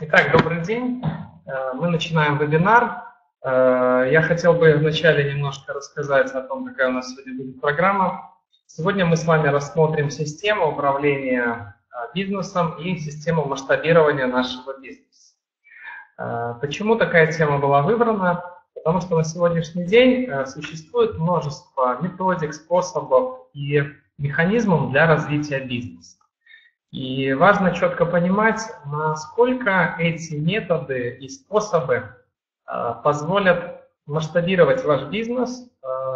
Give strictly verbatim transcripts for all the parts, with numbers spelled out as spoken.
Итак, добрый день. Мы начинаем вебинар. Я хотел бы вначале немножко рассказать о том, какая у нас сегодня будет программа. Сегодня мы с вами рассмотрим систему управления бизнесом и систему масштабирования нашего бизнеса. Почему такая тема была выбрана? Потому что на сегодняшний день существует множество методик, способов и механизмов для развития бизнеса. И важно четко понимать, насколько эти методы и способы э, позволят масштабировать ваш бизнес,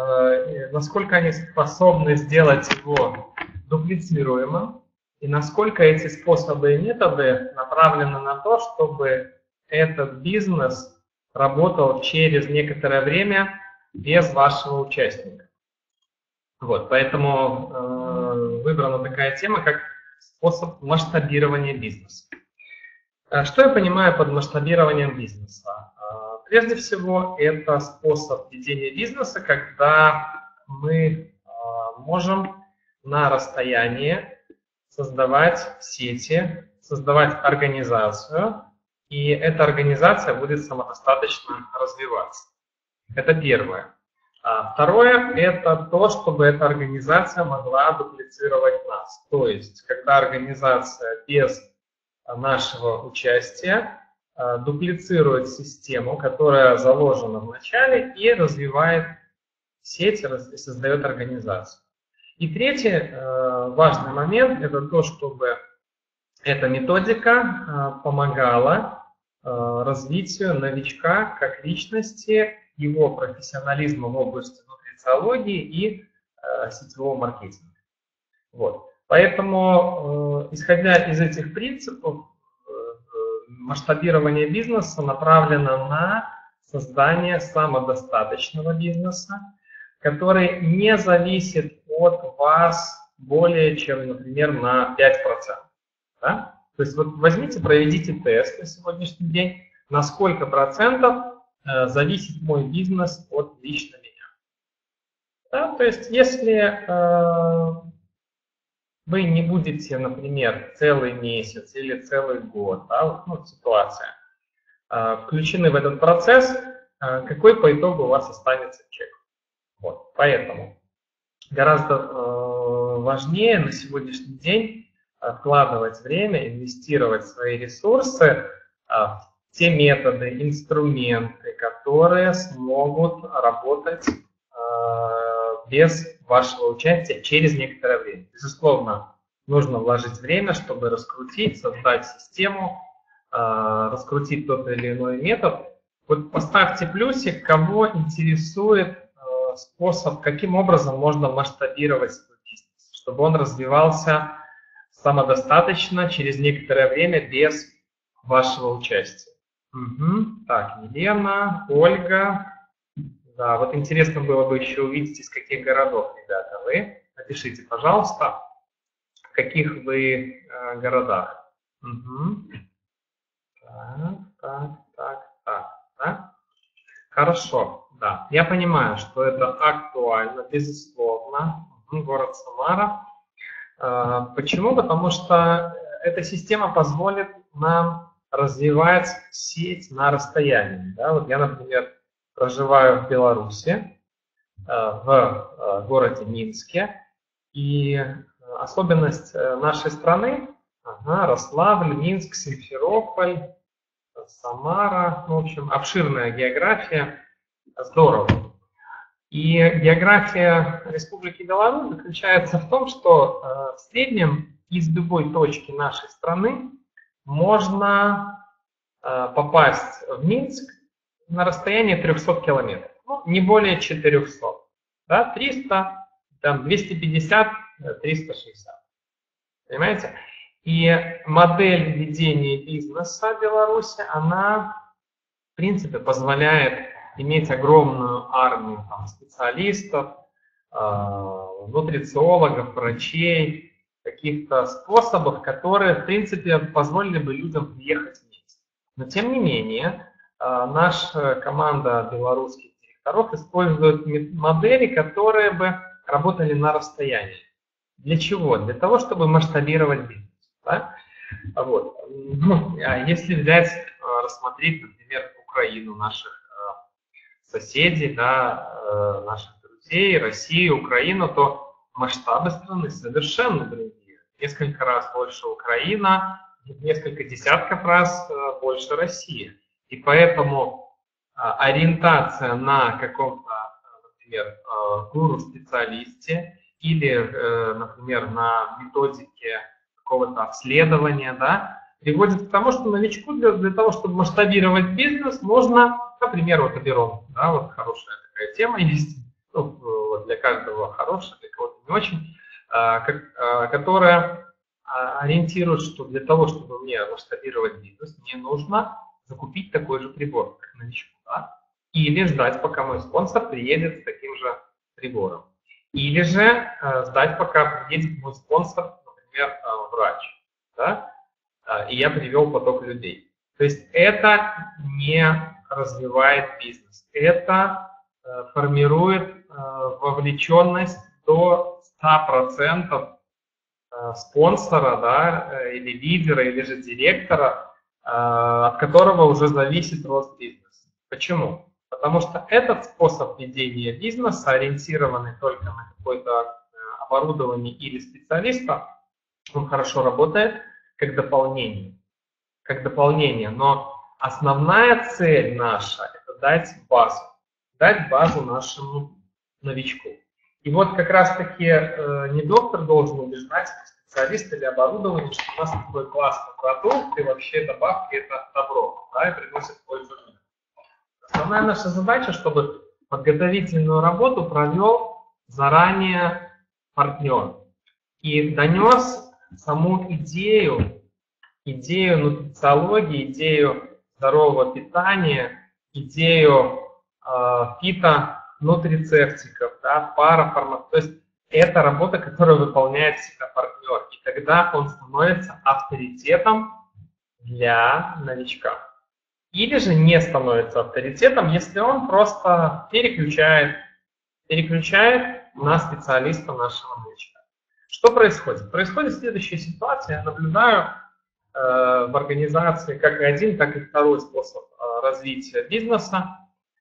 э, насколько они способны сделать его дуплицируемым, и насколько эти способы и методы направлены на то, чтобы этот бизнес работал через некоторое время без вашего участника. Вот, поэтому э, выбрана такая тема, как способ масштабирования бизнеса. Что я понимаю под масштабированием бизнеса? Прежде всего, это способ ведения бизнеса, когда мы можем на расстоянии создавать сети, создавать организацию, и эта организация будет самодостаточно развиваться. Это первое. А второе – это то, чтобы эта организация могла дуплицировать нас. То есть, когда организация без нашего участия дуплицирует систему, которая заложена в начале, и развивает сеть, и создает организацию. И третий важный момент – это то, чтобы эта методика помогала развитию новичка как личности, его профессионализма в области нутрициологии и э, сетевого маркетинга. Вот. Поэтому, э, исходя из этих принципов, э, масштабирование бизнеса направлено на создание самодостаточного бизнеса, который не зависит от вас более чем, например, на пять процентов. Да? То есть вот возьмите, проведите тест на сегодняшний день, на сколько процентов зависит мой бизнес от лично меня. Да, то есть, если э, вы не будете, например, целый месяц или целый год, да, ну, ситуация, э, включены в этот процесс, э, какой по итогу у вас останется чек. Вот, поэтому гораздо э, важнее на сегодняшний день вкладывать время, инвестировать свои ресурсы э, в те методы, инструменты, которые смогут работать э, без вашего участия через некоторое время. Безусловно, нужно вложить время, чтобы раскрутить, создать систему, э, раскрутить тот или иной метод. Вот поставьте плюсик, кого интересует э, способ, каким образом можно масштабировать свой бизнес, чтобы он развивался самодостаточно через некоторое время без вашего участия. Угу. Так, Елена, Ольга. Да, вот интересно было бы еще увидеть, из каких городов, ребята, вы. Напишите, пожалуйста, в каких вы э, городах. Угу. Так, так, так, так, да. Хорошо, да. Я понимаю, что это актуально, безусловно. Угу. Город Самара. Э, почему? Потому что эта система позволит нам развивать сеть на расстоянии. Да? Вот я, например, проживаю в Беларуси, в городе Минске, и особенность нашей страны, ага, Рославль, Минск, Симферополь, Самара, в общем, обширная география, здорово. И география Республики Беларусь заключается в том, что в среднем из любой точки нашей страны можно э, попасть в Минск на расстоянии трёхсот километров, ну, не более четырёхсот, да, триста, там, двести пятьдесят, триста шестьдесят, понимаете? И модель ведения бизнеса в Беларуси, она, в принципе, позволяет иметь огромную армию там, специалистов, э, нутрициологов, врачей, каких-то способов, которые, в принципе, позволили бы людям приехать вместе. Но, тем не менее, наша команда белорусских директоров использует модели, которые бы работали на расстоянии. Для чего? Для того, чтобы масштабировать бизнес. Да? Вот. Ну, а если взять, рассмотреть, например, Украину, наших соседей, да, наших друзей, Россию, Украину, то масштабы страны совершенно другие. Несколько раз больше Украина, несколько десятков раз больше Россия. И поэтому ориентация на каком-то, например, гуру-специалисте или, например, на методике какого-то обследования, да, приводит к тому, что новичку для, для того, чтобы масштабировать бизнес, можно, например, вот Аберон, да, вот хорошая такая тема есть, ну, для каждого хорошая, для кого-то не очень, а, как, а, которая ориентирует, что для того, чтобы мне масштабировать бизнес, мне нужно закупить такой же прибор, как новичку, да, или ждать, пока мой спонсор приедет с таким же прибором, или же а, ждать, пока приедет мой спонсор, например, а, врач, да, и я привел поток людей. То есть это не развивает бизнес, это э, формирует э, вовлеченность до ста процентов э, спонсора, да, или лидера, или же директора, э, от которого уже зависит рост бизнеса. Почему? Потому что этот способ ведения бизнеса, ориентированный только на какое-то оборудование или специалиста, он хорошо работает как дополнение, как дополнение, но основная цель наша – это дать базу, дать базу нашему новичку. И вот как раз-таки э, не доктор должен убеждать специалиста или оборудование, что у нас такой классный продукт, и вообще добавки – это добро, да, и приносит пользу миру. Основная наша задача, чтобы подготовительную работу провел заранее партнер и донес саму идею, идею нутрициологии, идею здорового питания, идею э, фито-нутрицептиков, да, парафармак. То есть это работа, которую выполняет всегда партнер. И тогда он становится авторитетом для новичка. Или же не становится авторитетом, если он просто переключает, переключает на специалиста нашего новичка. Что происходит? Происходит следующая ситуация. Я наблюдаю э, в организации как и один, так и второй способ э, развития бизнеса,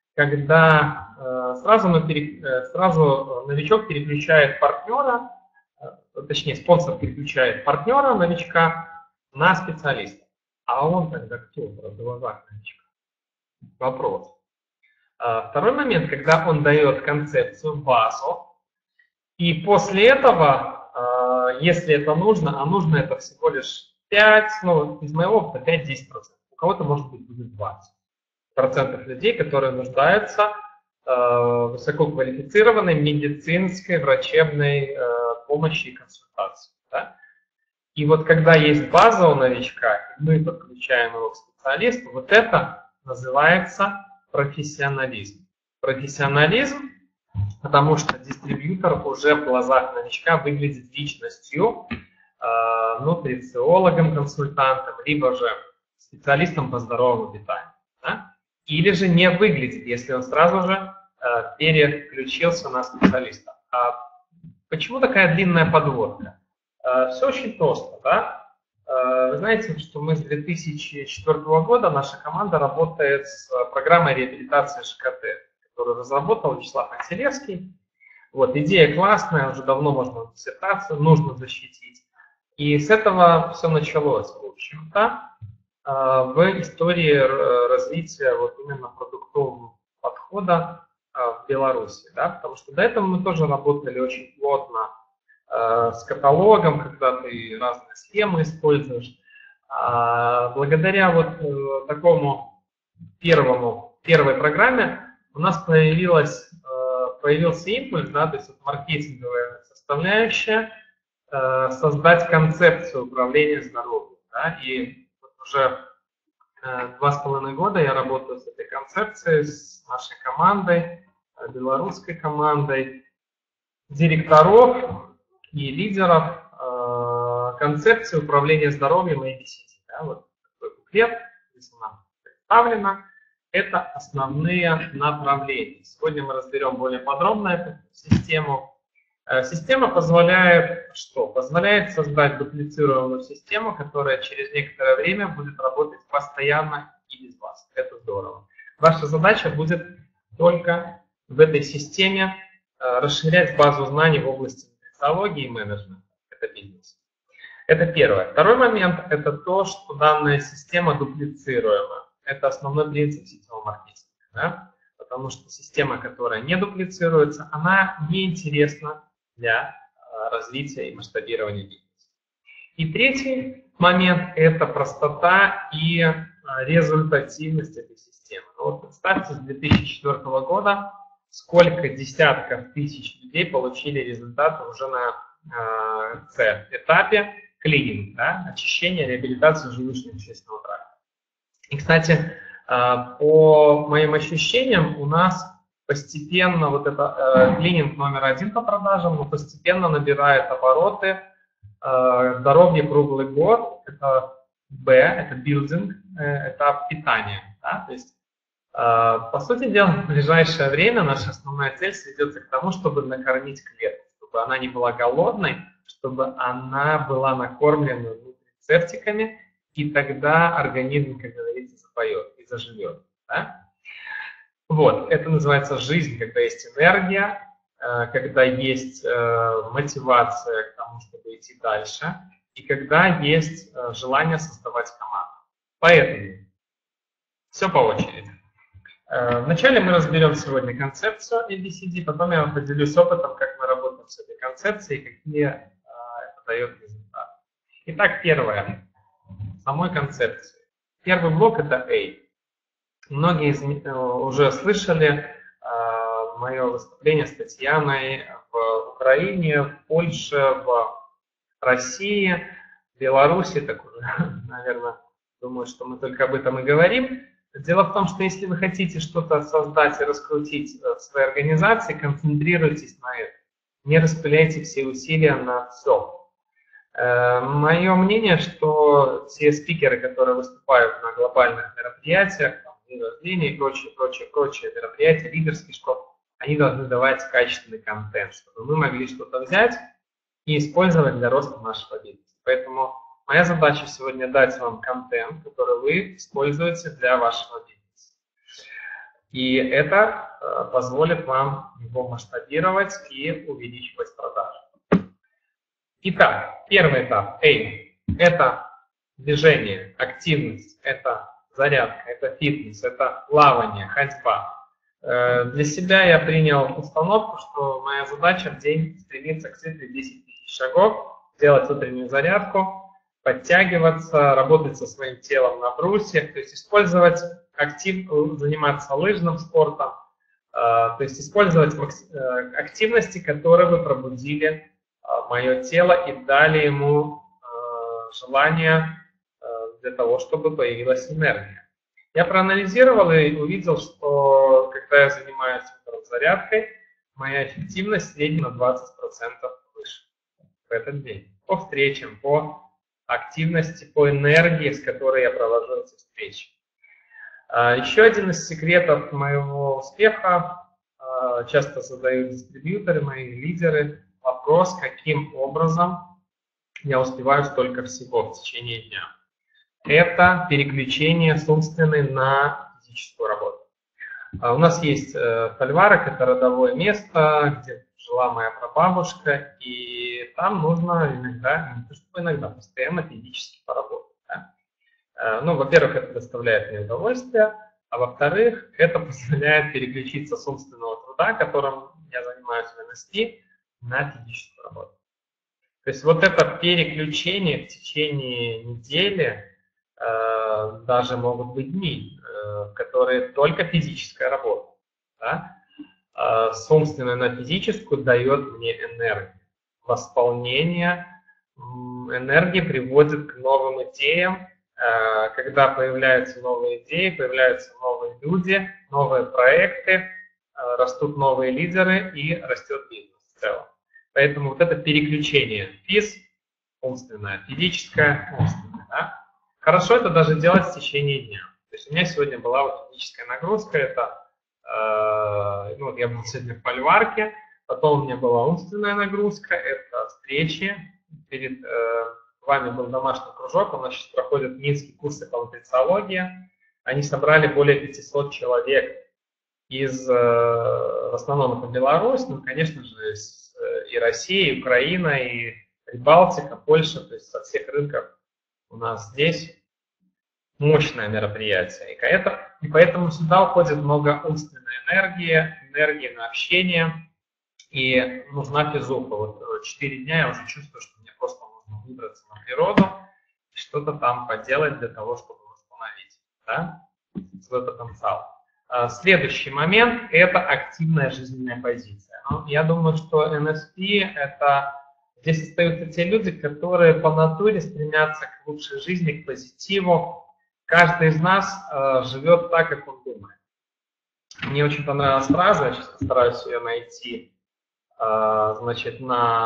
когда э, сразу, на пере, э, сразу новичок переключает партнера, э, точнее спонсор переключает партнера, новичка, на специалиста. А он тогда кто в глазах новичка? Вопрос. Э, второй момент, когда он дает концепцию, базу, и после этого, если это нужно, а нужно это всего лишь пять, ну, из моего опыта пять-десять процентов. У кого-то может быть будет двадцать процентов людей, которые нуждаются в высококвалифицированной медицинской, врачебной помощи и консультации. Да? И вот когда есть база у новичка, и мы подключаем его к специалисту, вот это называется профессионализм. Профессионализм, потому что дистрибьютор уже в глазах новичка выглядит личностью, э, нутрициологом, консультантом, либо же специалистом по здоровому питанию. Да? Или же не выглядит, если он сразу же э, переключился на специалиста. А почему такая длинная подводка? Э, все очень просто. Да? Э, вы знаете, что мы с две тысячи четвёртого года, наша команда работает с программой реабилитации ЖКТ, которую разработал Вячеслав Антилевский. Вот, идея классная, уже давно можно диссертацию, нужно защитить. И с этого все началось, в общем-то, в истории развития вот именно продуктового подхода в Беларуси. Да? Потому что до этого мы тоже работали очень плотно с каталогом, когда ты разные схемы используешь. Благодаря вот такому первому, первой программе у нас появилась, появился импульс, да, то есть вот маркетинговая составляющая, создать концепцию управления здоровьем. Да, и вот уже два с половиной года я работаю с этой концепцией, с нашей командой, белорусской командой, директоров и лидеров концепции управления здоровьем и эй би си ти. Да, вот такой буклет, здесь она представлена. Это основные направления. Сегодня мы разберем более подробно эту систему. Система позволяет что? Позволяет создать дуплицируемую систему, которая через некоторое время будет работать постоянно и без вас. Это здорово. Ваша задача будет только в этой системе расширять базу знаний в области нутрициологии и менеджмента. Это бизнес. Это первое. Второй момент – это то, что данная система дуплицируема. Это основной принцип сетевого маркетинга. Да? Потому что система, которая не дуплицируется, она неинтересна для развития и масштабирования бизнеса. И третий момент – это простота и результативность этой системы. Ну, вот представьте, с две тысячи четвёртого года сколько десятков тысяч людей получили результаты уже на э, этапе клининг, да, очищения, реабилитации желудочно-кишечного тракта. И, кстати, э, по моим ощущениям, у нас постепенно вот это э, клининг номер один по продажам, но постепенно набирает обороты. Э, здоровье круглый год, это Б, это билдинг, э, этап питания. Да? То есть, э, по сути дела, в ближайшее время наша основная цель сведется к тому, чтобы накормить клетку, чтобы она не была голодной, чтобы она была накормлена нутрицептиками, и тогда организм, как говорится, запоет и заживет. Да? Вот, это называется жизнь, когда есть энергия, когда есть мотивация к тому, чтобы идти дальше, и когда есть желание создавать команду. Поэтому все по очереди. Вначале мы разберем сегодня концепцию эй би си ди, потом я вам поделюсь опытом, как мы работаем с этой концепцией, какие это дает результаты. Итак, первое. Самой концепции. Первый блок – это A. Многие из, уже слышали э, мое выступление с Татьяной в Украине, в Польше, в России, в Беларуси, так уже, наверное, думаю, что мы только об этом и говорим. Дело в том, что если вы хотите что-то создать и раскрутить в своей организации, концентрируйтесь на этом. Не распыляйте все усилия на все. Э, мое мнение, что все спикеры, которые выступают на глобальных мероприятиях, день рождения и прочие, прочие, прочие мероприятия, лидерские школы, они должны давать качественный контент, чтобы мы могли что-то взять и использовать для роста нашего бизнеса. Поэтому моя задача сегодня дать вам контент, который вы используете для вашего бизнеса. И это э, позволит вам его масштабировать и увеличивать продажи. Итак, первый этап A – это движение, активность, это зарядка, это фитнес, это плавание, ходьба. Для себя я принял установку, что моя задача в день стремиться к цифре десять тысяч шагов, делать утреннюю зарядку, подтягиваться, работать со своим телом на брусьях, то есть использовать актив, заниматься лыжным спортом, то есть использовать активности, которые бы пробудили мое тело и дали ему желание для того, чтобы появилась энергия. Я проанализировал и увидел, что когда я занимаюсь зарядкой, моя эффективность в среднем на двадцать процентов выше в этот день. По встречам, по активности, по энергии, с которой я провожу эти встречи. Еще один из секретов моего успеха, часто задают дистрибьюторы, мои лидеры, вопрос, каким образом я успеваю столько всего в течение дня. Это переключение собственной на физическую работу. У нас есть фольварок, это родовое место, где жила моя прабабушка, и там нужно иногда, не то чтобы иногда, постоянно физически поработать. Да? Ну, во-первых, это доставляет мне удовольствие, а во-вторых, это позволяет переключиться с собственного труда, которым я занимаюсь в эн эс пи, на физическую работу. То есть вот это переключение в течение недели, даже могут быть дни, которые только физическая работа. Да? С умственной на физическую дает мне энергию. Восполнение энергии приводит к новым идеям. Когда появляются новые идеи, появляются новые люди, новые проекты, растут новые лидеры и растет бизнес в целом. Поэтому вот это переключение физ, умственное, физическое, умственное. Да? Хорошо это даже делать в течение дня. То есть у меня сегодня была вот физическая нагрузка, это, э, ну, я был сегодня в фольварке, Потом у меня была умственная нагрузка, это встречи. Перед э, вами был домашний кружок, у нас сейчас проходят минские курсы по нутрициологии. Они собрали более пятисот человек из, э, в основном это Беларусь, ну, конечно же, из, э, и Россия, и Украина, и Прибалтика, Польша, то есть со всех рынков у нас здесь мощное мероприятие. И, это, и поэтому сюда уходит много умственной энергии, энергии на общение, и нужна физуха. Вот четыре дня я уже чувствую, что мне просто нужно выбраться на природу, что-то там поделать для того, чтобы восстановить, да, свой потенциал. Следующий момент – это активная жизненная позиция. Я думаю, что эн эс пи – это здесь остаются те люди, которые по натуре стремятся к лучшей жизни, к позитиву. Каждый из нас э, живет так, как он думает. Мне очень понравилась фраза, я сейчас постараюсь ее найти, э, значит,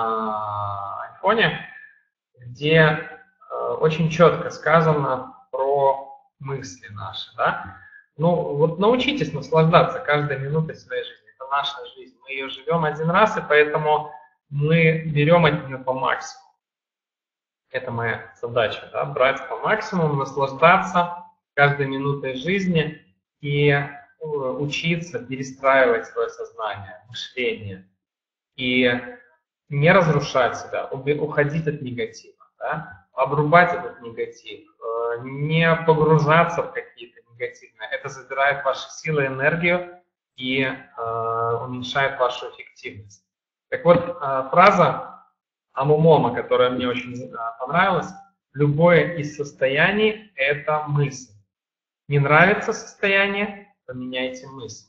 на айфоне, где э, очень четко сказано про мысли наши, да? Ну, вот научитесь наслаждаться каждой минутой своей жизни. Это наша жизнь. Мы ее живем один раз, и поэтому мы берем от нее по максимуму. Это моя задача, да? Брать по максимуму, наслаждаться каждой минутой жизни и учиться перестраивать свое сознание, мышление. И не разрушать себя, уходить от негатива, да? Обрубать этот негатив, не погружаться в какие-то негативные. Это забирает ваши силы, энергию и э, уменьшает вашу эффективность. Так вот, э, фраза Амумома, которая мне очень э, понравилась: любое из состояний – это мысль. Не нравится состояние – поменяйте мысль.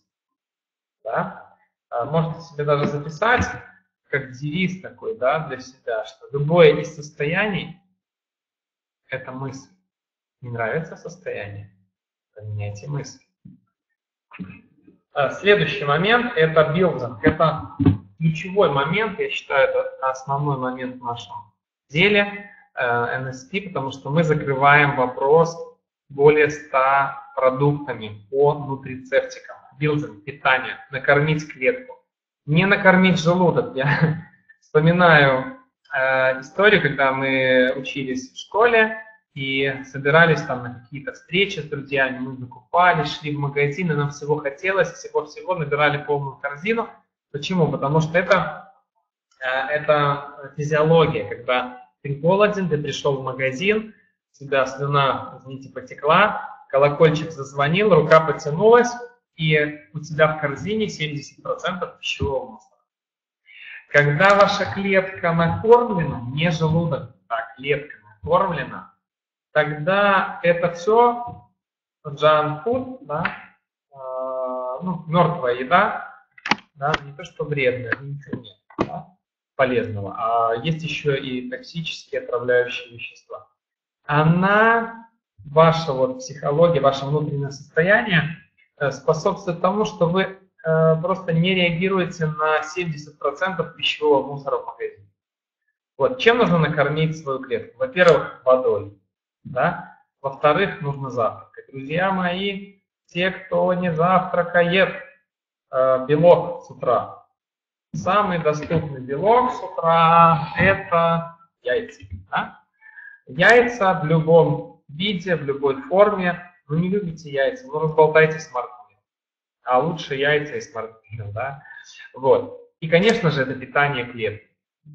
Да? Э, можете себе даже записать, как девиз такой, да, для себя, что любое из состояний – это мысль. Не нравится состояние – поменяйте мысль. Следующий момент – это билдинг. Это ключевой момент, я считаю, это основной момент в нашем деле эн эс пи, потому что мы закрываем вопрос более ста продуктами по нутрицептикам. Билдинг, питание, накормить клетку. Не накормить желудок. Я вспоминаю э, историю, когда мы учились в школе, и собирались там на какие-то встречи с друзьями, мы закупались, шли в магазин, и нам всего хотелось, всего-всего набирали полную корзину. Почему? Потому что это, это физиология, когда ты голоден, ты пришел в магазин, у тебя слюна, извините, потекла, колокольчик зазвонил, рука потянулась, и у тебя в корзине семьдесят процентов пищевого мусора. Когда ваша клетка накормлена, не желудок, а клетка накормлена, тогда это все junk food, да, э, ну, мертвая еда, да, не то что вредная, ничего нет, да, полезного, а есть еще и токсические отравляющие вещества. Она, ваша вот психология, ваше внутреннее состояние э, способствует тому, что вы э, просто не реагируете на семьдесят процентов пищевого мусора в магазине. Вот, чем нужно накормить свою клетку? Во-первых, водой. Да? Во-вторых, нужно завтракать. Друзья мои, те, кто не завтракает, э, белок с утра. Самый доступный белок с утра – это яйца. Да? Яйца в любом виде, в любой форме. Вы не любите яйца, ну разболтайте смартфон. А лучше яйца и смартфон. Да? Вот. И, конечно же, это питание клетки.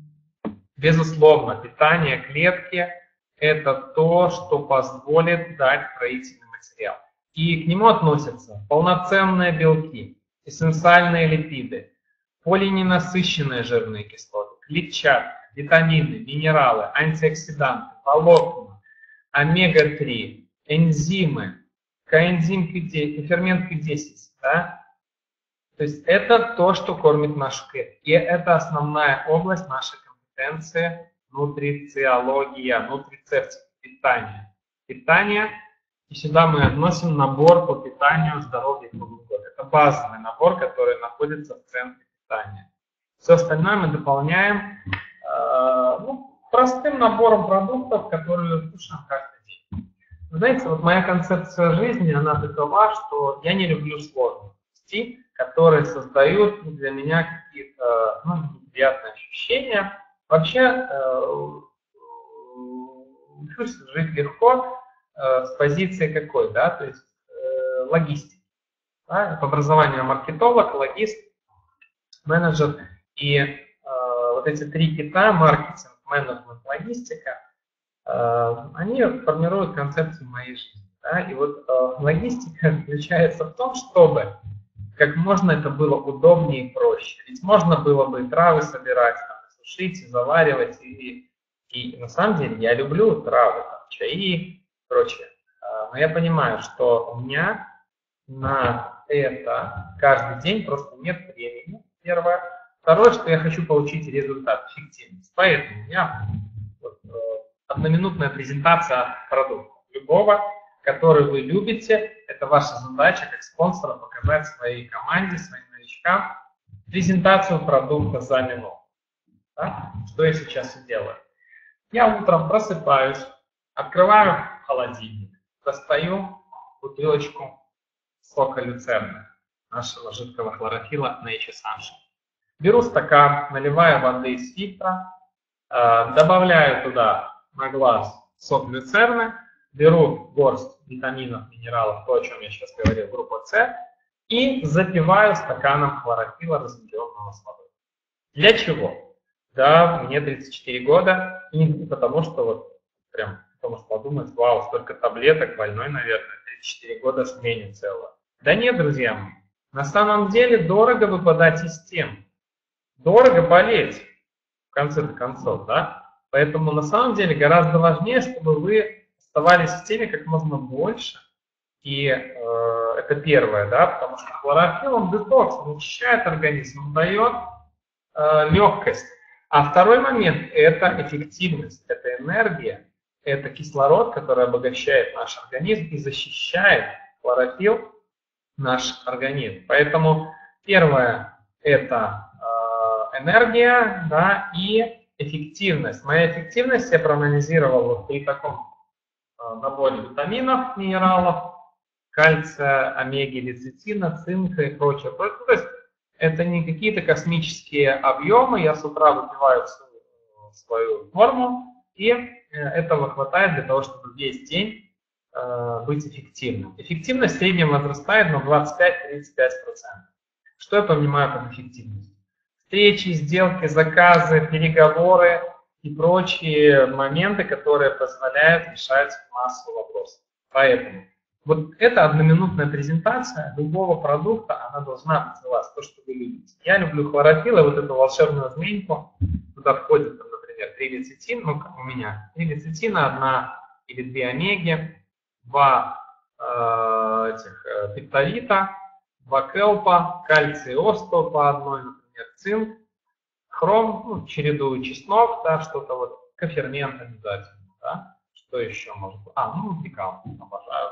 Безусловно, питание клетки – это то, что позволит дать строительный материал. И к нему относятся полноценные белки, эссенциальные липиды, полиненасыщенные жирные кислоты, клетчатка, витамины, минералы, антиоксиданты, волокна, омега три, энзимы, коэнзим Q десять и фермент Q десять. Да? То есть это то, что кормит нашу клетку. И это основная область нашей компетенции. Нутрициология, нутрицептик, питание. Питание, и сюда мы относим набор по питанию здоровья круглый год. Это базовый набор, который находится в центре питания. Все остальное мы дополняем э, ну, простым набором продуктов, которые кушаем каждый день. Вы знаете, вот моя концепция жизни, она такова, что я не люблю сложности. которые создают для меня какие-то ну, неприятные ощущения. Вообще, учусь жить легко с позиции какой, да, то есть логистики. Да? По образованию маркетолог, логист, менеджер. И э, вот эти три кита, маркетинг, менеджмент, логистика, э, они формируют концепцию моей жизни. Да? И вот э, логистика заключается в том, чтобы как можно это было удобнее и проще. Ведь можно было бы и травы собирать, там, сушить, и заваривать. И, и на самом деле я люблю травы, там, чаи и прочее. Э, но я понимаю, что у меня на это каждый день просто нет времени, первое. Второе, что я хочу получить результат, эффективность. Поэтому у меня вот, э, одноминутная презентация продукта любого, который вы любите. Это ваша задача как спонсора показать своей команде, своим новичкам презентацию продукта за минуту. Да? Что я сейчас и делаю. Я утром просыпаюсь, открываю холодильник, достаю бутылочку сока люцерны, нашего жидкого хлорофилла Nature Sunshine. Беру стакан, наливаю воды из фильтра, э, добавляю туда на глаз сок люцерны, беру горсть витаминов, минералов, то, о чем я сейчас говорил, группа С, и запиваю стаканом хлорофилла, разведенного с водой. Для чего? Да, мне тридцать четыре года, и не потому что вот прям, потому что подумать, вау, столько таблеток, больной, наверное, тридцать четыре года смене целого. Да нет, друзья мои, на самом деле дорого выпадать из тем. Дорого болеть, в конце концов, да? Поэтому на самом деле гораздо важнее, чтобы вы оставались в теме как можно больше. И э, это первое, да, потому что хлорофилл, он детокс, он очищает организм, он дает э, легкость. А второй момент – это эффективность, это энергия, это кислород, который обогащает наш организм и защищает хлорофилл наш организм. Поэтому первое – это э, энергия, да, и эффективность. Моя эффективность я проанализировал вот при таком э, наборе витаминов, минералов, кальция, омеги, лецитина, цинка и прочее. То есть это не какие-то космические объемы. Я с утра выпиваю свою, свою форму, и этого хватает для того, чтобы весь день быть эффективным. Эффективность в среднем возрастает на двадцать пять — тридцать пять процентов. Что я понимаю под эффективностью? Встречи, сделки, заказы, переговоры и прочие моменты, которые позволяют решать массу вопросов. Поэтому вот эта одноминутная презентация любого продукта, она должна быть у вас, то, что вы любите. Я люблю хлорофилл, и вот эту волшебную змейку, туда входит, например, три лецитина, ну, как у меня, три лецитина, одна или две омеги, два э, этих, э, пептовита, два келпа, кальций и остео по одной, например, цинк, хром, ну, чередую чеснок, да, что-то вот, кофермент обязательно, да, что еще может быть? А, ну, декал, обожаю.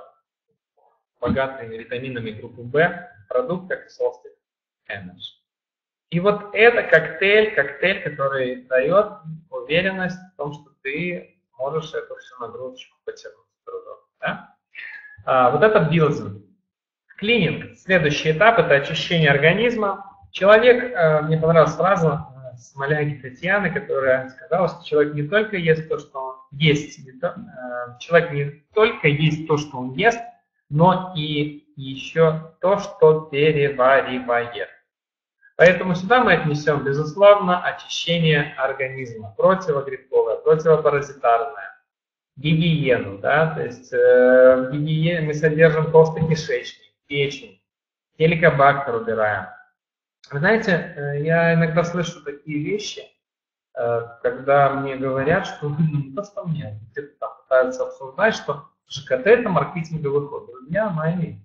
Богатый витаминами группы В, продукт, как Solstice Energy. И вот это коктейль, коктейль, который дает уверенность в том, что ты можешь эту всю нагрузочку потянуть. Да? А, вот это билдинг. Клининг. Следующий этап – это очищение организма. Человек, э, мне понравилась фраза э, Смоляги Татьяны, которая сказала, что человек не только ест то, что он ест, не то, э, человек не только ест то, что он ест, но и еще то, что переваривает. Поэтому сюда мы отнесем, безусловно, очищение организма, противогрибковое, противопаразитарное, гигиену, да, то есть э, в гигиене мы содержим толстый кишечник, печень, хеликобактер убираем. Вы знаете, э, я иногда слышу такие вещи, э, когда мне говорят, что не то, что мне, где-то там пытаются обсуждать, что ЖКТ это маркетинговый ход. Друзья мои,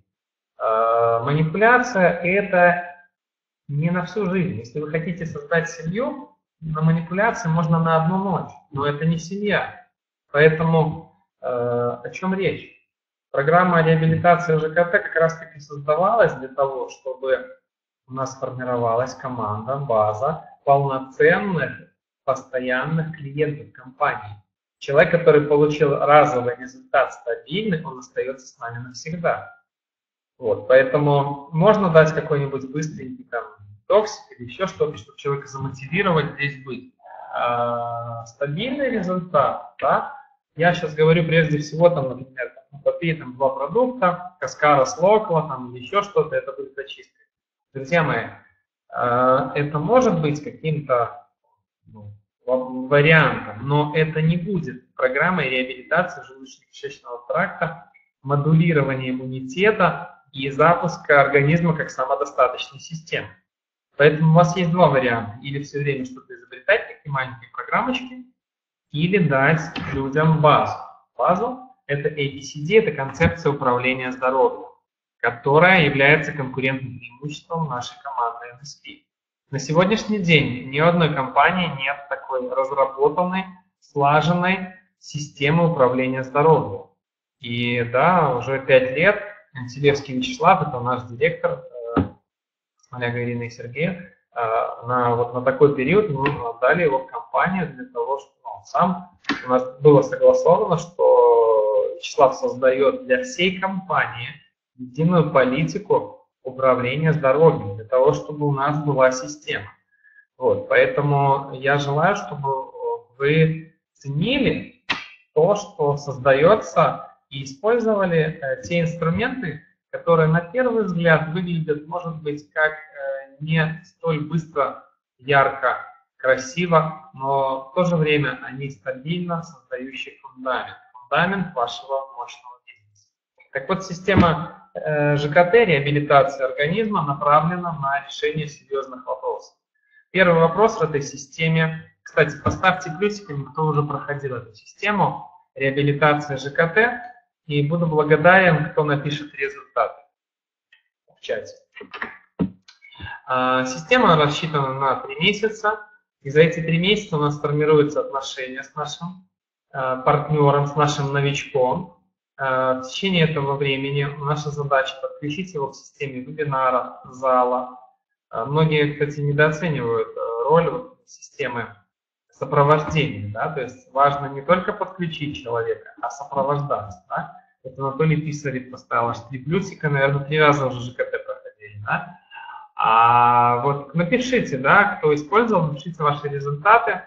э, манипуляция это не на всю жизнь. Если вы хотите создать семью, на манипуляции можно на одну ночь, но это не семья. Поэтому э, о чем речь? Программа реабилитации ЖКТ как раз таки создавалась для того, чтобы у нас сформировалась команда, база полноценных, постоянных клиентов компании. Человек, который получил разовый результат стабильный, он остается с нами навсегда. Вот, поэтому можно дать какой-нибудь быстренький там токсик или еще что-то, чтобы человека замотивировать здесь быть. А, стабильный результат, да? Я сейчас говорю прежде всего, там, например, попей там два продукта, Каскара с Локла, там, или еще что-то, это будет очистка. Друзья мои, а, это может быть каким-то ну, вариантом, но это не будет программой реабилитации желудочно-кишечного тракта, модулирования иммунитета и запуска организма как самодостаточной системы. Поэтому у вас есть два варианта. Или все время что-то изобретать, такие маленькие программочки, или дать людям базу. Базу – это эй би си ди, это концепция управления здоровьем, которая является конкурентным преимуществом нашей команды эн эс пи. На сегодняшний день ни у одной компании нет такой разработанной, слаженной системы управления здоровьем. И да, уже пять лет Антилевский Вячеслав, это наш директор, Олега, Ирина и Сергея, на, вот на такой период мы отдали его в компанию для того, чтобы он сам, у нас было согласовано, что Вячеслав создает для всей компании единую политику управления здоровьем, для того, чтобы у нас была система. Вот, поэтому я желаю, чтобы вы ценили то, что создается, и использовали э, те инструменты, которые на первый взгляд выглядят, может быть, как э, не столь быстро, ярко, красиво, но в то же время они стабильно создающие фундамент, фундамент вашего мощного бизнеса. Так вот, система э, ЖКТ, реабилитации организма, направлена на решение серьезных вопросов. Первый вопрос в этой системе, кстати, поставьте плюсиками, кто уже проходил эту систему, реабилитация ЖКТ, и буду благодарен, кто напишет результаты в чате. Система рассчитана на три месяца, и за эти три месяца у нас формируются отношения с нашим партнером, с нашим новичком. В течение этого времени наша задача подключить его к системе вебинара, зала. Многие, кстати, недооценивают роль системы сопровождения, да, то есть важно не только подключить человека, а сопровождать, да. Это Анатолий Писарев поставил аж три плюсика, наверное, три раза уже ЖКТ проходили, да. А вот напишите, да, кто использовал, напишите ваши результаты,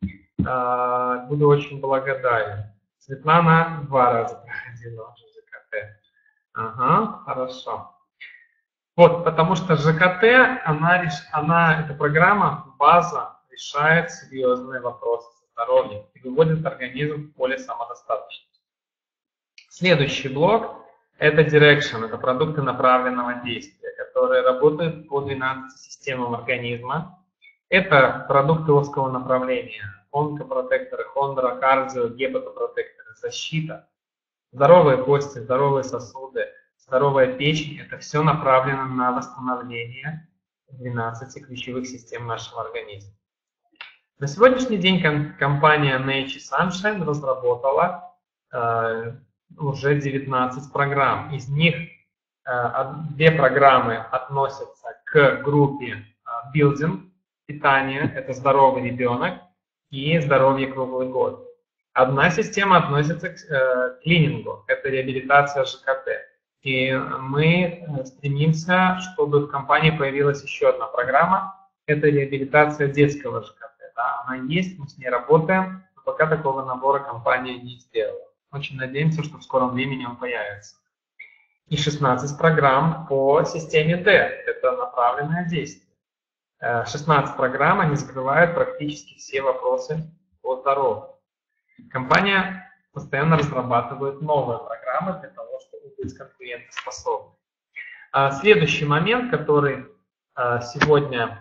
буду очень благодарен. Светлана два раза проходила уже ЖКТ. Ага, хорошо. Вот, потому что ЖКТ, она, она, эта программа, база, решает серьезные вопросы со здоровьем и выводит организм в поле самодостаточности. Следующий блок – это Direction, это продукты направленного действия, которые работают по двенадцати системам организма. Это продукты узкого направления, онкопротекторы, хондро, кардио, гепатопротекторы, защита, здоровые кости, здоровые сосуды, здоровая печень – это все направлено на восстановление двенадцати ключевых систем нашего организма. На сегодняшний день компания Nature Sunshine разработала э, уже девятнадцать программ. Из них э, две программы относятся к группе э, Building, питание, это здоровый ребенок, и здоровье круглый год. Одна система относится к э, клинингу, это реабилитация ЖКТ. И мы стремимся, чтобы в компании появилась еще одна программа, это реабилитация детского ЖКТ. Да, она есть, мы с ней работаем, но пока такого набора компания не сделала. Очень надеемся, что в скором времени он появится. И шестнадцать программ по системе Д, это направленное действие. шестнадцать программ, они закрывают практически все вопросы по здоровью. Компания постоянно разрабатывает новые программы для того, чтобы быть конкурентоспособной. Следующий момент, который сегодня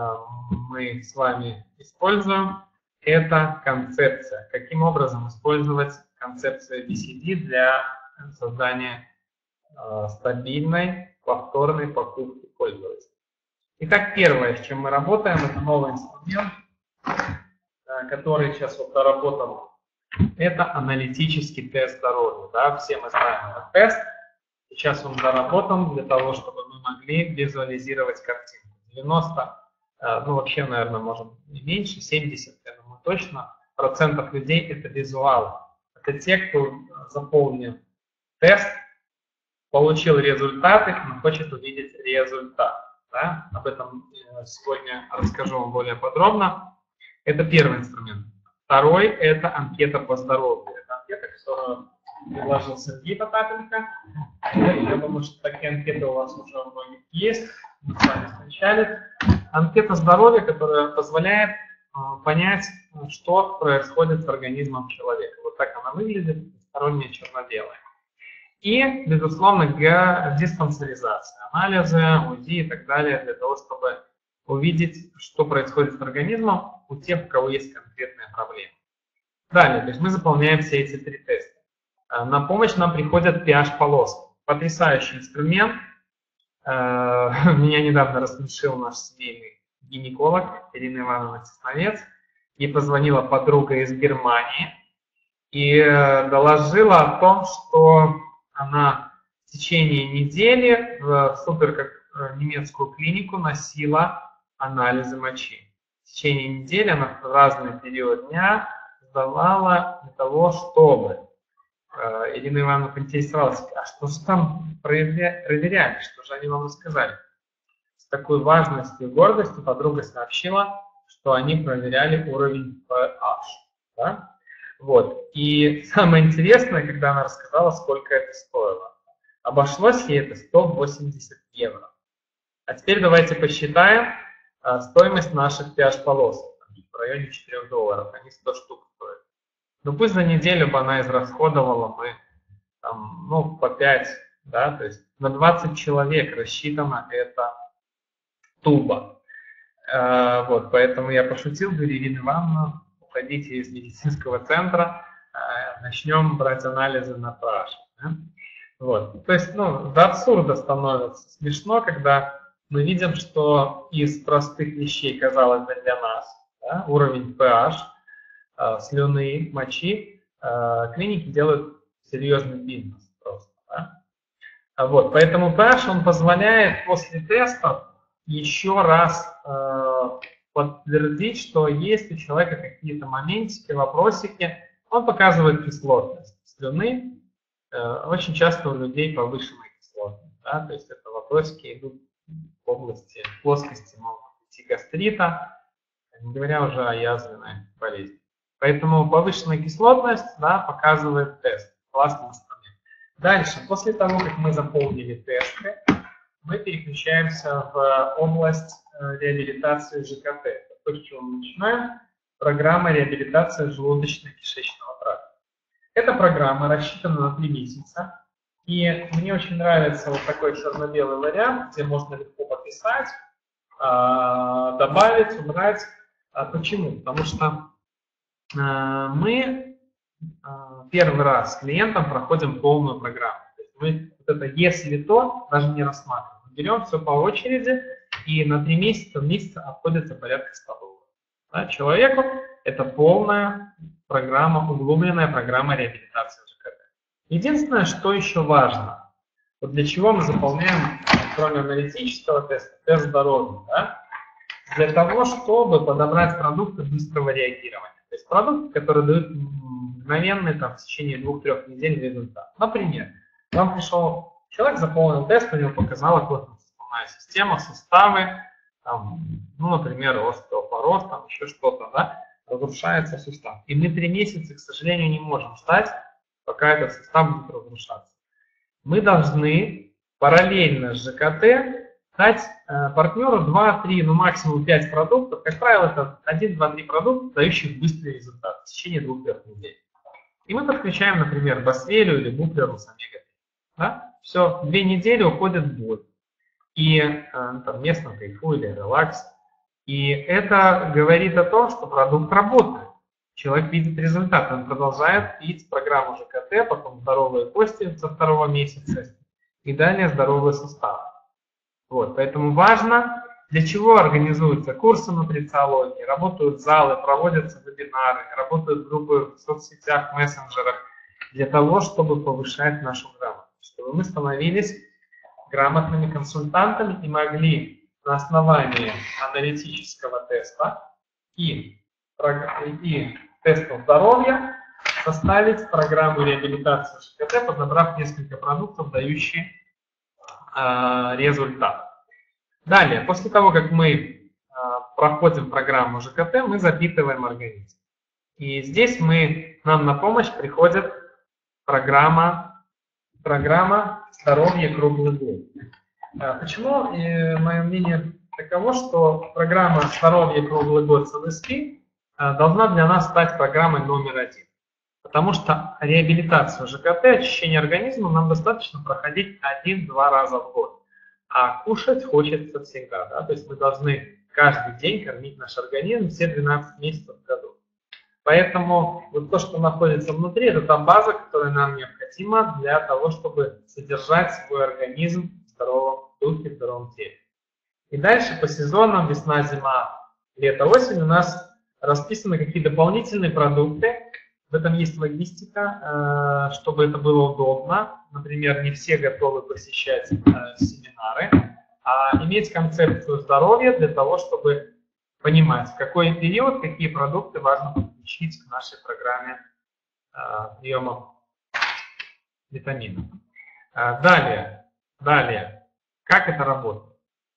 мы с вами используем, это концепция. Каким образом использовать концепцию би си ди для создания э, стабильной повторной покупки пользователя. Итак, первое, с чем мы работаем, это новый инструмент, э, который сейчас вот доработан. Это аналитический тест здоровья. Да? Все мы знаем этот тест. Сейчас он доработан для того, чтобы мы могли визуализировать картинку. девяносто, ну вообще, наверное, может и меньше, семьдесят, я думаю, точно, процентов людей это визуалы. Это те, кто заполнил тест, получил результаты, но хочет увидеть результат. Да? Об этом сегодня расскажу вам более подробно. Это первый инструмент. Второй – это анкета по здоровью. Это анкета, которую предложил Сергей Потапенко. Я думаю, что такие анкеты у вас уже у многих есть. Мы с вами встречались. Анкета здоровья, которая позволяет э, понять, что происходит с организмом человека. Вот так она выглядит, сторонняя черно-белая. И, безусловно, диспансеризация, анализы, УЗИ и так далее, для того, чтобы увидеть, что происходит с организмом у тех, у кого есть конкретные проблемы. Далее, то есть мы заполняем все эти три теста. На помощь нам приходят пи эйч-полоски. Потрясающий инструмент. Меня недавно рассмешил наш семейный гинеколог Ирина Ивановна Тесновец. Ей позвонила подруга из Германии и доложила о том, что она в течение недели в супер как немецкую клинику носила анализы мочи. В течение недели она в разный период дня сдавала для того, чтобы... Ирина Ивановна поинтересовалась, а что же там проверяли, что же они вам рассказали. С такой важностью и гордостью подруга сообщила, что они проверяли уровень pH. Да? Вот. И самое интересное, когда она рассказала, сколько это стоило. Обошлось ей это сто восемьдесят евро. А теперь давайте посчитаем а, стоимость наших пи эйч-полосок. В районе четырёх долларов, они сто штук стоят. Ну пусть за неделю бы она израсходовала мы там, ну, по пять, да, то есть на двадцать человек рассчитана эта туба. Э, вот, поэтому я пошутил, говорю, Ирина Ивановна, уходите из медицинского центра, э, начнем брать анализы на pH. Да? Вот, то есть, ну, до абсурда становится смешно, когда мы видим, что из простых вещей, казалось бы, для нас, да, уровень pH, слюны, мочи, клиники делают серьезный бизнес просто. Да? Вот, поэтому pH он позволяет после тестов еще раз э, подтвердить, что есть у человека какие-то моментики, вопросики. Он показывает кислотность слюны. Э, очень часто у людей повышенная кислотность. Да? То есть это вопросики идут в области, в плоскости могут идти гастрита, не говоря уже о язвенной болезни. Поэтому повышенная кислотность, да, показывает тест. Классный инструмент. Дальше, после того, как мы заполнили тесты, мы переключаемся в область реабилитации ЖКТ. То, с чего мы начинаем. Программа реабилитации желудочно-кишечного тракта. Эта программа рассчитана на три месяца. И мне очень нравится вот такой черно-белый вариант, где можно легко пописать, добавить, убрать. Почему? Потому что мы первый раз с клиентом проходим полную программу. То есть мы вот это «если то» даже не рассматриваем. Мы берем все по очереди, и на три месяца в месяц обходится порядка ста долларов. Да, человеку это полная программа, углубленная программа реабилитации ЖКТ. Единственное, что еще важно, вот для чего мы заполняем, кроме аналитического теста, тест здоровья, да? Для того, чтобы подобрать продукты быстрого реагирования. То есть продукты, которые дают мгновенный там, в течение двух-трех недель результат. Например, вам пришел человек, заполнил тест, у него показала костно-суставная система, суставы, там, ну, например, остеопороз, там еще что-то, да, разрушается сустав. И мы три месяца, к сожалению, не можем ждать, пока этот сустав будет разрушаться. Мы должны параллельно с ЖКТ дать э, партнеру два-три, ну максимум пять продуктов. Как правило, это один-два-три продукта, дающих быстрый результат в течение двух-трех недель. И мы подключаем, например, Босвелию или Буплеру с омега три. Да? Все, две недели уходит боль. И э, там, местно кайфу или релакс. И это говорит о том, что продукт работает. Человек видит результат, он продолжает пить программу ЖКТ, потом здоровые кости со второго месяца и далее здоровые суставы. Вот, поэтому важно, для чего организуются курсы нутрициологии, работают залы, проводятся вебинары, работают группы в соцсетях, мессенджерах, для того, чтобы повышать нашу грамотность, чтобы мы становились грамотными консультантами и могли на основании аналитического теста и, и теста здоровья составить программу реабилитации ЖКТ, подобрав несколько продуктов, дающие результат. Далее, после того, как мы проходим программу ЖКТ, мы запитываем организм. И здесь мы, нам на помощь приходит программа, программа «Здоровье круглый год». Почему мое мнение таково, что программа «Здоровье круглый год» с эн эс пи должна для нас стать программой номер один. Потому что реабилитацию ЖКТ, очищение организма нам достаточно проходить один-два раза в год. А кушать хочется всегда. Да? То есть мы должны каждый день кормить наш организм все двенадцать месяцев в году. Поэтому вот то, что находится внутри, это та база, которая нам необходима для того, чтобы содержать свой организм в здоровом духе, в здоровом теле. И дальше по сезонам весна, зима, лето, осень у нас расписаны какие дополнительные продукты. В этом есть логистика, чтобы это было удобно. Например, не все готовы посещать семинары, а иметь концепцию здоровья для того, чтобы понимать, в какой период какие продукты важно подключить к нашей программе приема витаминов. Далее, далее, как это работает?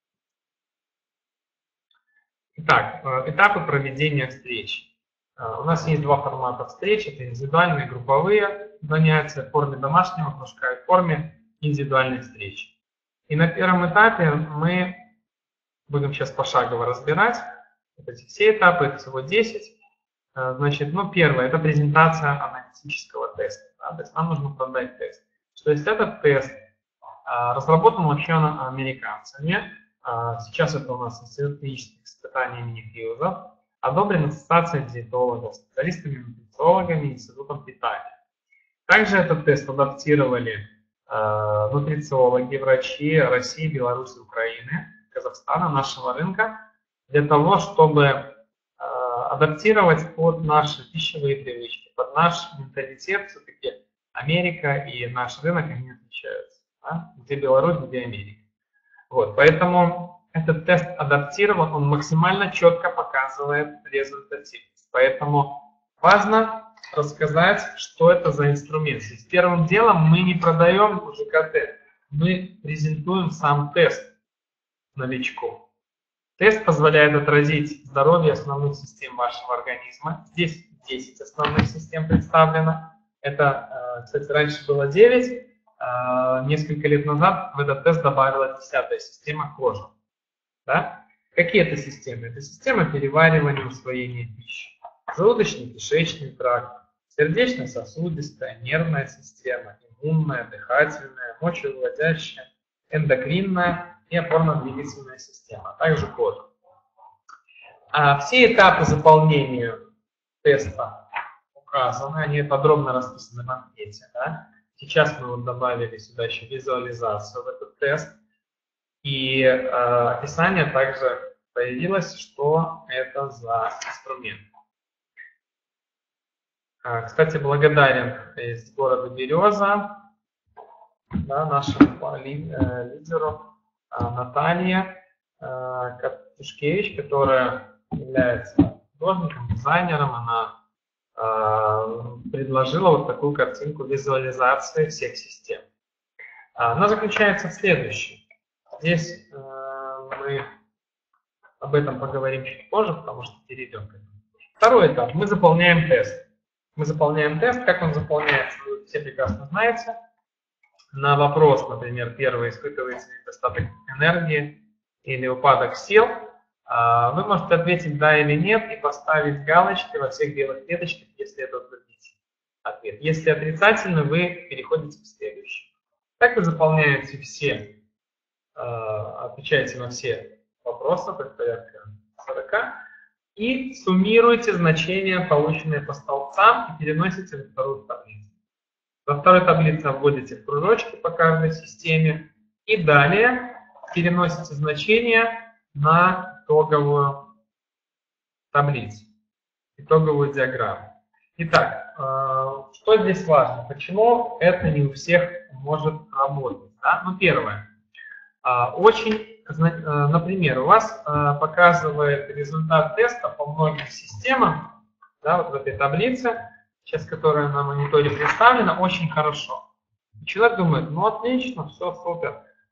Итак, этапы проведения встреч. У нас есть два формата встреч, это индивидуальные, групповые занятия в форме домашнего кружка и в форме индивидуальной встречи. И на первом этапе мы будем сейчас пошагово разбирать вот эти все этапы, это всего десять. Значит, ну, первое, это презентация аналитического теста. Да? То есть нам нужно продать тест. То есть этот тест разработан вообще американцами. Сейчас это у нас институт клинических испытаний имени Хьюза, одобрен ассоциацией диетологов, специалистами-нутрициологами, институтом питания. Также этот тест адаптировали э, нутрициологи, врачи России, Беларуси, Украины, Казахстана, нашего рынка, для того, чтобы э, адаптировать под наши пищевые привычки, под наш менталитет. Все-таки Америка и наш рынок, они отличаются. Да? Где Беларусь, где Америка. Вот, поэтому этот тест адаптирован, он максимально четко показывает результативность. Поэтому важно рассказать, что это за инструмент. И первым делом мы не продаем ЖКТ, мы презентуем сам тест новичку. Тест позволяет отразить здоровье основных систем вашего организма. Здесь десять основных систем представлено. Это, кстати, раньше было девять. Несколько лет назад в этот тест добавилась десятая система кожи. Да? Какие это системы? Это система переваривания и усвоения пищи, желудочно-кишечный тракт, сердечно-сосудистая, нервная система, иммунная, дыхательная, мочевыводящая, эндокринная и опорно-двигательная система, а также кожа. А все этапы заполнения теста указаны, они подробно расписаны в анкете. Да? Сейчас мы вот добавили сюда еще визуализацию в этот тест. И э, описание также появилось, что это за инструмент. А, кстати, благодарен из города Береза, да, нашему ли, э, лидеру э, Наталье э, Катушкевич, которая является художником, дизайнером. Она предложила вот такую картинку визуализации всех систем. Она заключается в следующем. Здесь э, мы об этом поговорим чуть позже, потому что перейдем к этому. Второй этап. Мы заполняем тест. Мы заполняем тест. Как он заполняется, вы все прекрасно знаете. На вопрос, например, первый, испытываете ли недостаток энергии или упадок сил, вы можете ответить «да» или «нет» и поставить галочки во всех белых клеточках, если это утвердительный ответ. Если отрицательный, вы переходите к следующему. Так вы заполняете все, отвечаете на все вопросы, то есть порядка сорока, и суммируете значения, полученные по столбцам, и переносите во вторую таблицу. Во второй таблице вводите в кружочки по каждой системе, и далее переносите значения на итоговую таблицу, итоговую диаграмму. Итак, что здесь важно? Почему это не у всех может работать? Да? Ну, первое. Очень, например, у вас показывает результат теста по многим системам, да, вот в этой таблице, сейчас которая на мониторе представлена, очень хорошо. Человек думает, ну отлично, все супер.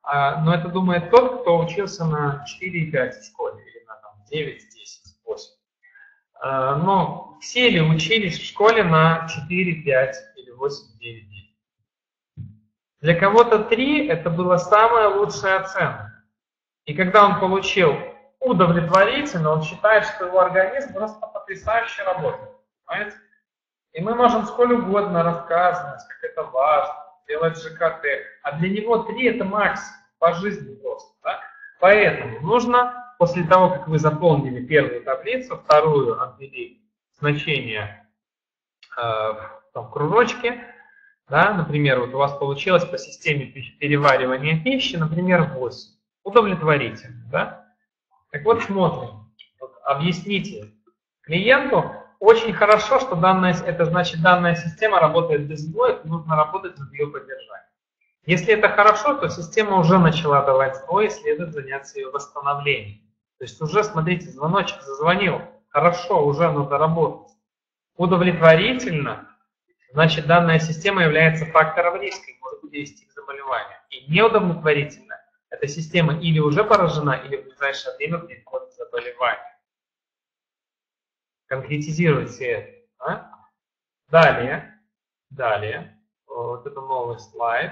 Но это думает тот, кто учился на четыре и пять в школе, или на там, девять, десять, восемь. Но все ли учились в школе на четыре, пять или восемь, девять, десять? Для кого-то три это была самая лучшая оценка. И когда он получил удовлетворительно, он считает, что его организм просто потрясающе работает. Понимаете? И мы можем сколь угодно рассказывать, как это важно, делать ЖКТ. А для него три это максимум по жизни просто. Да? Поэтому нужно, после того, как вы заполнили первую таблицу, вторую обвели значение э, в кружочке, да, например, вот у вас получилось по системе переваривания пищи, например, восемь. Удовлетворительно. Да? Так вот, смотрим. Вот, объясните клиенту, очень хорошо, что данная, это значит, данная система работает без сбоев, нужно работать над ее поддержанием. Если это хорошо, то система уже начала давать сбой, и следует заняться ее восстановлением. То есть уже, смотрите, звоночек зазвонил, хорошо, уже надо работать. Удовлетворительно, значит, данная система является фактором риска и может привести к заболеванию. И неудовлетворительно, эта система или уже поражена, или в ближайшее время приходит заболевание. Конкретизируйте это. А? Далее, далее, вот это новый слайд,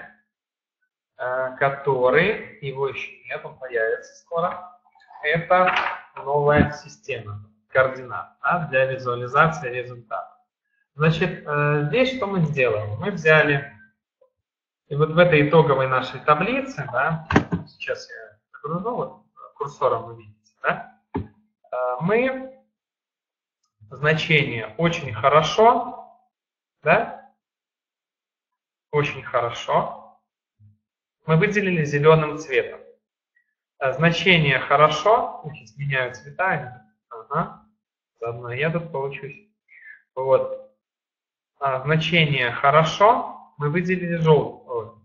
который, его еще нет, он появится скоро. Это новая система координат, да, для визуализации результатов. Значит, здесь что мы сделаем? Мы взяли, и вот в этой итоговой нашей таблице, да, сейчас я загружу, вот курсором вы видите, да, мы значение очень хорошо, да, очень хорошо, мы выделили зеленым цветом. Значение хорошо, сейчас меняю цвета, ага, заодно я тут получусь. Вот. А, значение хорошо мы выделили желтым.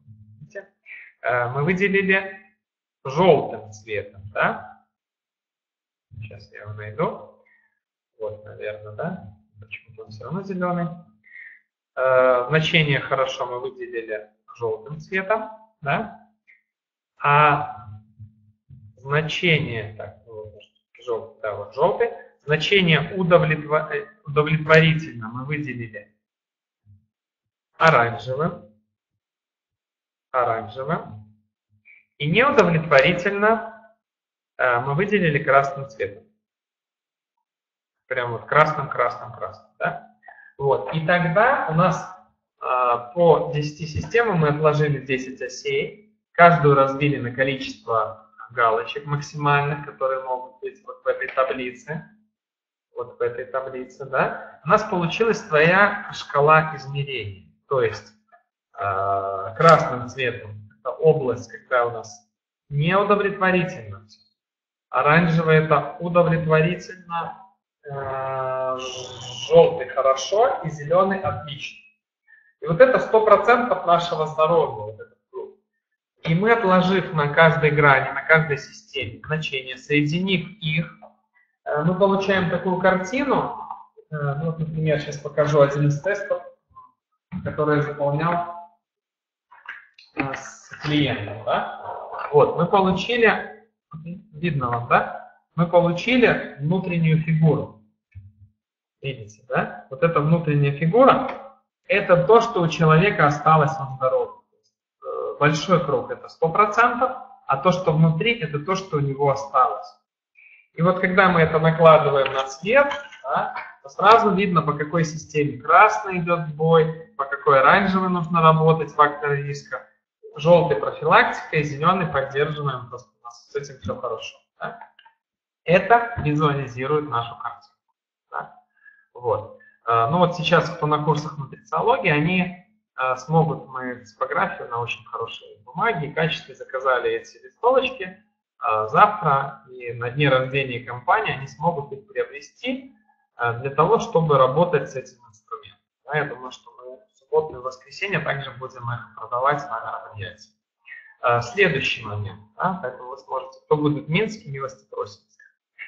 Мы выделили желтым цветом, да? Сейчас я его найду. Вот, наверное, да? Почему-то он все равно зеленый. А, значение хорошо мы выделили желтым цветом, да? А значение, так, желтый, да, вот желтый. Значение удовлетвор... удовлетворительно мы выделили оранжевым, оранжевым. И неудовлетворительно э, мы выделили красным цветом. Прям вот красным, красным, красным. Да? Вот. И тогда у нас э, по десяти системам мы отложили десять осей. Каждую разбили на количество галочек максимальных, которые могут быть вот в этой таблице. Вот в этой таблице, да. У нас получилась твоя шкала измерений. То есть э, красным цветом это область, когда у нас неудовлетворительно. Оранжевый это удовлетворительно, э, желтый хорошо и зеленый отлично. И вот это сто процентов нашего здоровья. Вот этот круг. И мы, отложив на каждой грани, на каждой системе значения, соединив их, э, мы получаем такую картину. Э, ну, вот, например, сейчас покажу один из тестов, который я заполнял э, с клиентом. Да? Вот, мы получили, видно вам, да? Мы получили внутреннюю фигуру. Видите, да? Вот эта внутренняя фигура, это то, что у человека осталось он здоровым. Э, большой круг это сто процентов, а то, что внутри, это то, что у него осталось. И вот когда мы это накладываем на цвет, да, то сразу видно, по какой системе красный идет сбой, по какой оранжевый нужно работать, факторы риска, желтый профилактика и зеленый поддерживаем, просто у нас с этим все хорошо. Да? Это визуализирует нашу картину. Да? Вот. Ну вот сейчас, кто на курсах нутрициологии, они смогут, мы типографию на очень хорошей бумаге и качестве заказали эти листовочки. Завтра и на дне рождения компании они смогут их приобрести для того, чтобы работать с этим инструментом. Да, я думаю, что мы в субботу и воскресенье также будем их продавать на мероприятии. Следующий момент. Да, поэтому вы сможете, кто будет в Минске, милости просите.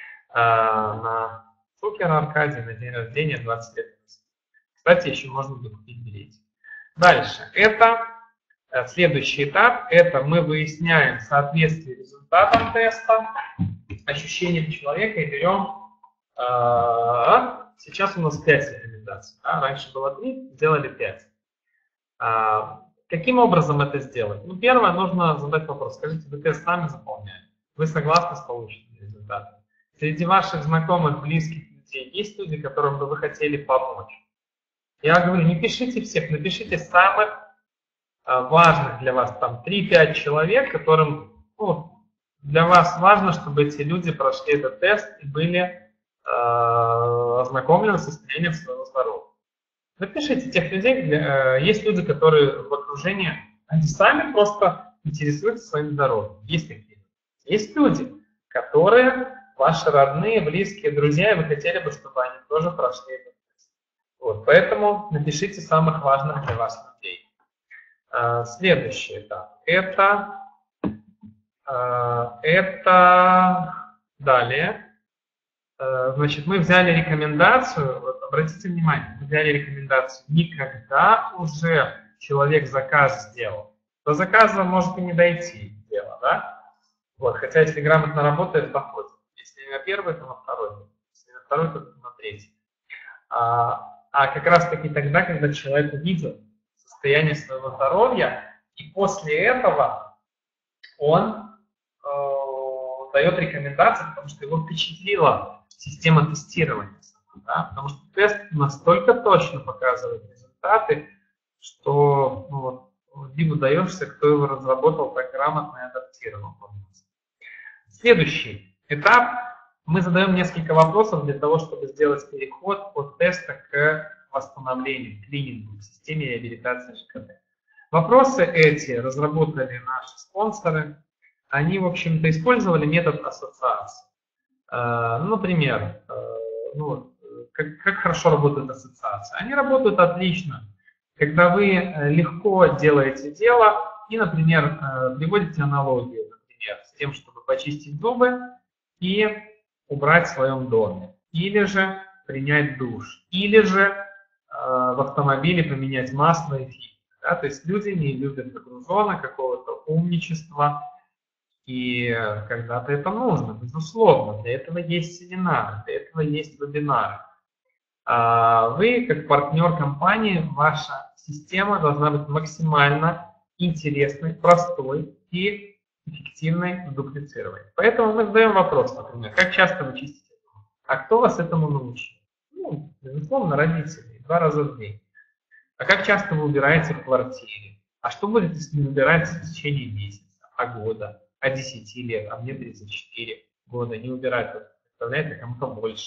На Цукера Аркадий на день рождения двадцать лет. Кстати, еще можно будет купить билет. Дальше. Это Следующий этап – это мы выясняем соответствие результатам теста, ощущениям человека и берем, а, сейчас у нас пять рекомендаций, да? Раньше было три, сделали пять. А, каким образом это сделать? Ну, первое, нужно задать вопрос. Скажите, вы тест сами заполняете? Вы согласны с полученными результатами? Среди ваших знакомых, близких людей есть люди, которым бы вы хотели помочь? Я говорю, не пишите всех, напишите самых важных для вас, там три-пять человек, которым, ну, для вас важно, чтобы эти люди прошли этот тест и были э, ознакомлены с состоянием своего здоровья. Напишите тех людей, для, э, есть люди, которые в окружении, они сами просто интересуются своим здоровьем. Есть такие. Есть люди, которые ваши родные, близкие, друзья, и вы хотели бы, чтобы они тоже прошли этот тест. Вот, поэтому напишите самых важных для вас людей. Следующий этап – это, это далее. Значит, мы взяли рекомендацию, вот, обратите внимание, мы взяли рекомендацию не когда уже человек заказ сделал. До заказа может и не дойти дело, да? Вот, хотя если грамотно работает, доходит. Если не на первый, то на второй. Если на второй, то на третий. А, а как раз таки тогда, когда человек увидел состояние своего здоровья, и после этого он э, дает рекомендации, потому что его впечатлила система тестирования. Да? Потому что тест настолько точно показывает результаты, что ну, вот, диву даешься, кто его разработал, так грамотно и адаптировал. Следующий этап. Мы задаем несколько вопросов для того, чтобы сделать переход от теста к восстановлению, к клинингу, к системе реабилитации ЖКТ. Вопросы эти разработали наши спонсоры. Они, в общем-то, использовали метод ассоциации. Например, ну, как, как хорошо работают ассоциации. Они работают отлично, когда вы легко делаете дело и, например, приводите аналогию, например, с тем, чтобы почистить зубы и убрать в своем доме, или же принять душ, или же э, в автомобиле поменять масло и фильтр. Да? То есть люди не любят загружено какого-то умничества, и когда-то это нужно, безусловно. Для этого есть семинары, для этого есть вебинары. А вы, как партнер компании, ваша система должна быть максимально интересной, простой и эффективной в дуплицировании. Поэтому мы задаем вопрос, например, как часто вы чистите зубы? А кто вас этому научил? Ну, безусловно, родители, два раза в день. А как часто вы убираете в квартире? А что будете с ним убирать в течение месяца, а года, а десяти лет, а мне тридцать четыре года не убирать, представляете, кому-то больше.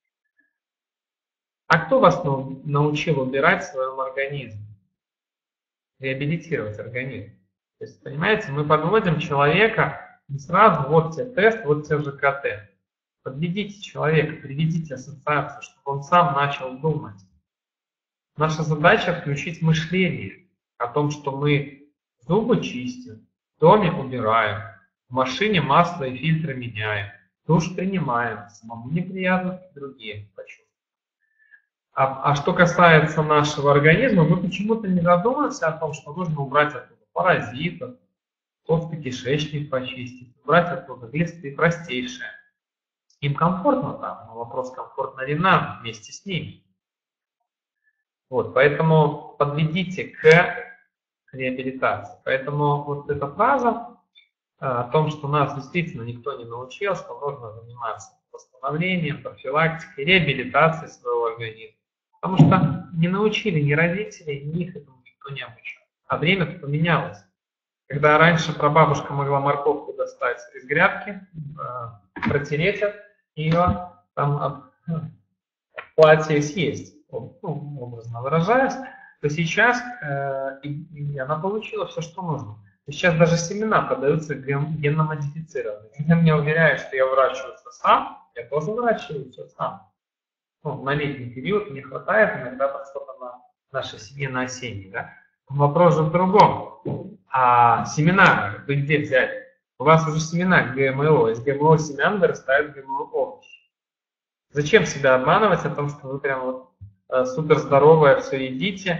А кто вас научил убирать в своем организме? Реабилитировать организм. То есть, понимаете, мы подводим человека не сразу, вот тебе тест, вот тебе ЖКТ. Подведите человека, приведите ассоциацию, чтобы он сам начал думать. Наша задача включить мышление о том, что мы зубы чистим, в доме убираем, в машине масло и фильтры меняем, душ принимаем, самому неприятно, другие почувствуем. А, а что касается нашего организма, мы почему-то не задумываемся о том, что нужно убрать оттуда паразитов, толстый кишечник почистить, убрать оттуда глисты простейшие. Им комфортно там, но вопрос, комфортно ли нам вместе с ними. Вот, поэтому подведите к реабилитации. Поэтому вот эта фраза о том, что нас действительно никто не научил, что нужно заниматься восстановлением, профилактикой, реабилитацией своего организма. Потому что не научили ни родители, ни их этому никто не обучал. А время поменялось. Когда раньше прабабушка могла морковку достать из грядки, протереть ее, там платье съесть, ну, образно выражаясь, то сейчас э, и, и она получила все, что нужно. И сейчас даже семена подаются генно-модифицированные. Когда меня уверяют, что я выращиваю все сам, я тоже выращиваю все сам. Ну, на летний период мне хватает иногда там что-то на нашей семье на осенний. Да? Вопрос же в другом. А семена вы где взяли? У вас уже семена ГМО. Из ГМО семян вырастают ГМО овощи. Зачем себя обманывать о том, что вы прям вот супер здоровое все едите, и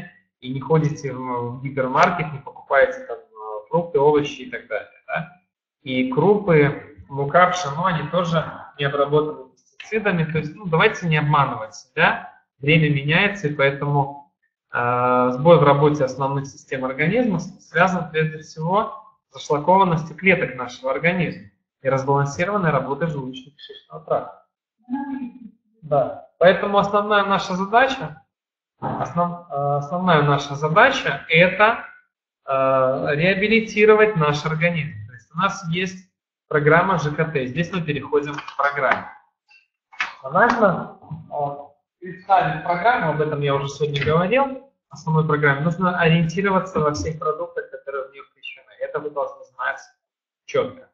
и не ходите в гипермаркет, не покупаете там фрукты, овощи и так далее. Да? И крупы, мука, пшено, они тоже не обработаны пестицидами. То есть, ну, давайте не обманывать себя. Время меняется, и поэтому э, сбой в работе основных систем организма связан прежде всего с зашлакованностью клеток нашего организма и разбалансированной работой желудочно-кишечного тракта. Да. Поэтому основная наша задача, основ, основная наша задача это э, реабилитировать наш организм. То есть у нас есть программа ЖКТ. Здесь мы переходим к программе. Важно представить программу, об этом я уже сегодня говорил, основной программе. Нужно ориентироваться во всех продуктах, которые в нее включены. Это вы должны знать четко.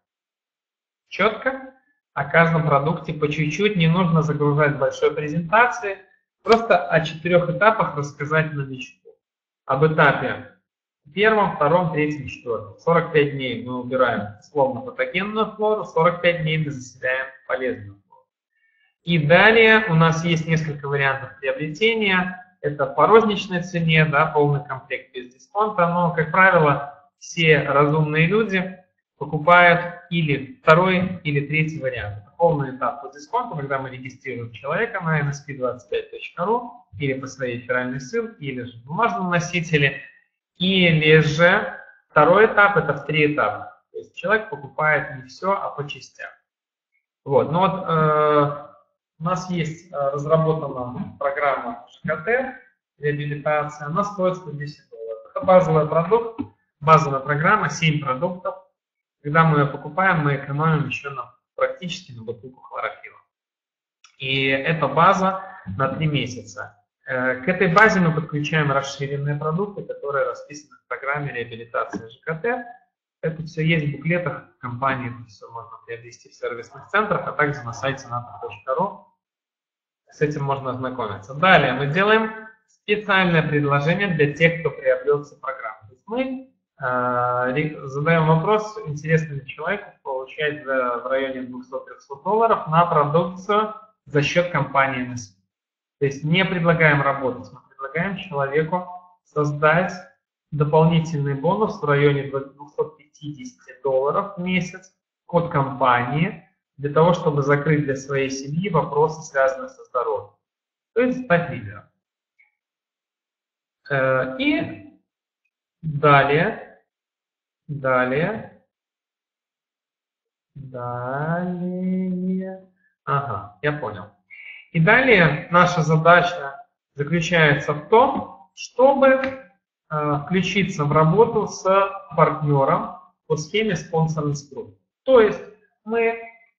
Четко. О каждом продукте по чуть-чуть, не нужно загружать большой презентации, просто о четырех этапах рассказать новичку. Об этапе первом, втором, третьем, четвертом. сорок пять дней мы убираем условно-патогенную флору, сорок пять дней мы заселяем полезную флору. И далее у нас есть несколько вариантов приобретения. Это по розничной цене, да, полный комплект без дисконта, но, как правило, все разумные люди покупают или второй, или третий вариант. Это полный этап по дисконту, когда мы регистрируем человека на эн эс пи двадцать пять точка ру или по своей реферальной ссылке, или же в бумажном носителе. Или же второй этап – это в три этапа. То есть человек покупает не все, а по частям. Вот. Но вот э, у нас есть разработана программа ЖКТ, реабилитация, она стоит сто десять долларов. Это базовый продукт, базовая программа, семь продуктов. Когда мы ее покупаем, мы экономим еще на, практически на бутылку хлорофилла. И это база на три месяца. К этой базе мы подключаем расширенные продукты, которые расписаны в программе реабилитации ЖКТ. Это все есть в буклетах компании, это все можно приобрести в сервисных центрах, а также на сайте нато точка ру. С этим можно ознакомиться. Далее мы делаем специальное предложение для тех, кто приобрел эту программу. То есть мы задаем вопрос, интересно ли человеку получать в районе двухсот-трехсот долларов на продукцию за счет компании эн эс пи. То есть не предлагаем работать, мы предлагаем человеку создать дополнительный бонус в районе двухсот пятидесяти долларов в месяц от компании для того, чтобы закрыть для своей семьи вопросы, связанные со здоровьем. То есть стать лидером. И далее... Далее, далее, ага, я понял. И далее наша задача заключается в том, чтобы э, включиться в работу с партнером по схеме Sponsoring Group. То есть мы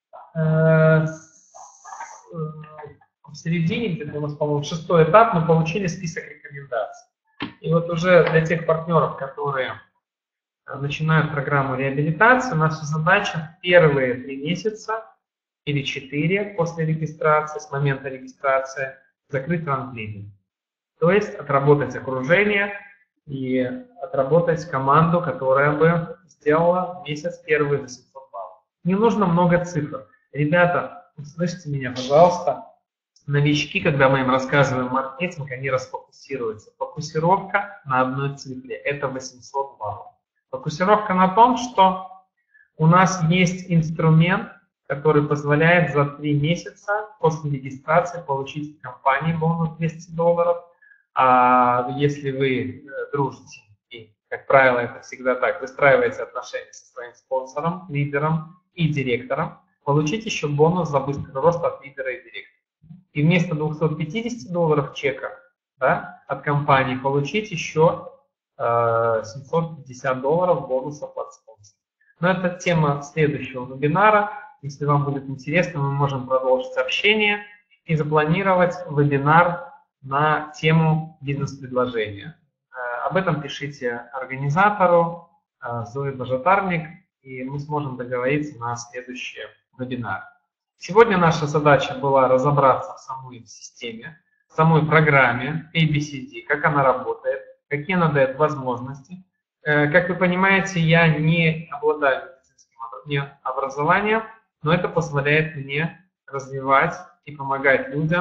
э, с, э, в середине, где-то у нас, по-моему, шестой этап, мы получили список рекомендаций. И вот уже для тех партнеров, которые начинают программу реабилитации, наша задача в первые три месяца или четыре после регистрации, с момента регистрации, закрыть ранг-лидинг. То есть отработать окружение и отработать команду, которая бы сделала месяц первый на семьсот баллов. Не нужно много цифр. Ребята, услышьте меня, пожалуйста. Новички, когда мы им рассказываем маркетинг, они расфокусируются. Фокусировка на одной цифре – это восемьсот баллов. Фокусировка на том, что у нас есть инструмент, который позволяет за три месяца после регистрации получить в компании бонус двести долларов. А если вы дружите, и, как правило, это всегда так, выстраиваете отношения со своим спонсором, лидером и директором, получить еще бонус за быстрый рост от лидера и директора. И вместо двухсот пятидесяти долларов чека, да, от компании получить еще семьсот пятьдесят долларов бонусов от спонсора. Но это тема следующего вебинара. Если вам будет интересно, мы можем продолжить общение и запланировать вебинар на тему бизнес-предложения. Об этом пишите организатору Зои Бажатарник, и мы сможем договориться на следующий вебинар. Сегодня наша задача была разобраться в самой системе, в самой программе эй би си ди, как она работает, какие она дает возможности. Как вы понимаете, я не обладаю медицинским образованием, но это позволяет мне развивать и помогать людям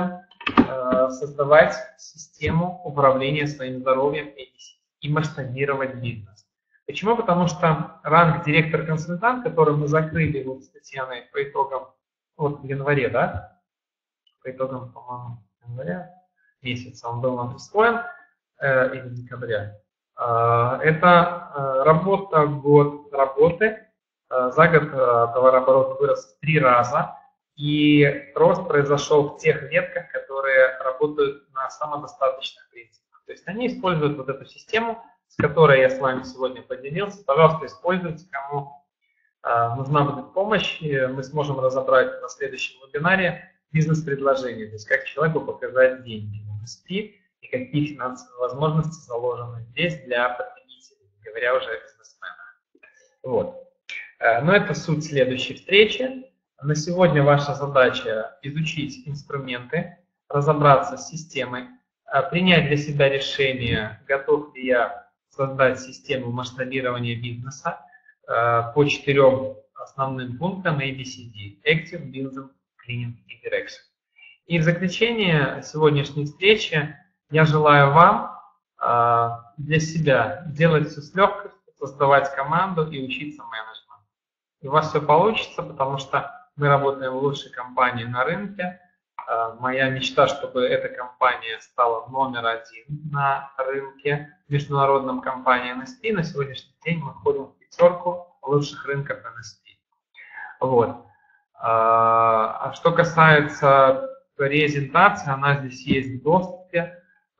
э, создавать систему управления своим здоровьем и, и масштабировать бизнес. Почему? Потому что ранг директор-консультант, который мы закрыли вот с Татьяной по итогам, вот в январе, да, по итогам, по-моему, января месяца он был нам присвоен, э, или декабря. Э, это э, работа, год работы. Э, за год э, товарооборот вырос в три раза. И рост произошел в тех ветках, которые работают на самодостаточных принципах. То есть они используют вот эту систему, с которой я с вами сегодня поделился. Пожалуйста, используйте, кому э, нужна будет помощь. Мы сможем разобрать на следующем вебинаре бизнес-предложение, то есть как человеку показать деньги в эм эс пи и какие финансовые возможности заложены здесь для потребителей, говоря уже о бизнесменах. Вот. Но это суть следующей встречи. На сегодня ваша задача изучить инструменты, разобраться с системой, принять для себя решение, готов ли я создать систему масштабирования бизнеса по четырем основным пунктам A B C D – Active, Business, Cleaning и Direction. И в заключение сегодняшней встречи я желаю вам для себя делать все с легкостью, создавать команду и учиться менеджменту. И у вас все получится, потому что мы работаем в лучшей компании на рынке. Моя мечта, чтобы эта компания стала номер один на рынке, международном компании эн эс пи. На сегодняшний день мы входим в пятерку лучших рынков эн эс пи. Вот. А что касается презентации, она здесь есть в доступе.